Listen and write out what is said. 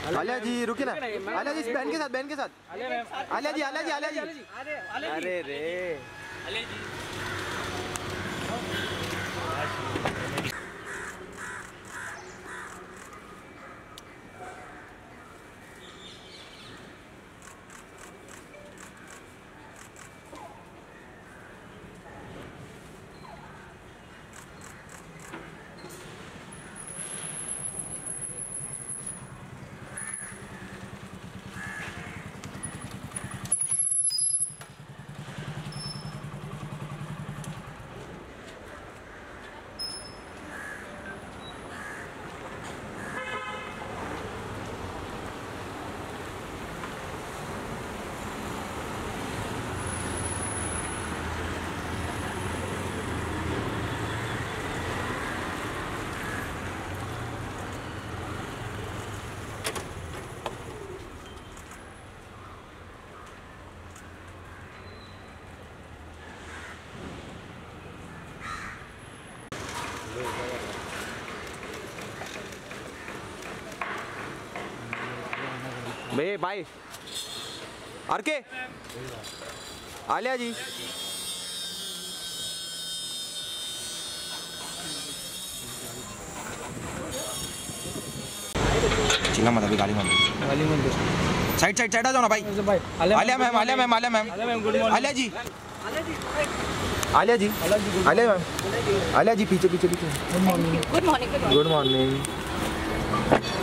आलिया जी रुकिए ना, आलिया जी बहन के साथ, बहन के साथ, आलिया जी, आलिया जी, आलिया जी, अरे रे आलिया जी। भैया बाय आर के आलिया जी। चिल्ला मत, अभी गाली मत दो। साइड साइड साइड आ जाओ ना भाई। Alia ma'am, Alia ma'am, Alia ma'am, Alia ji, Alia ji, Alia ma'am, Alia ji पीछे पीछे पीछे। Good morning, good morning.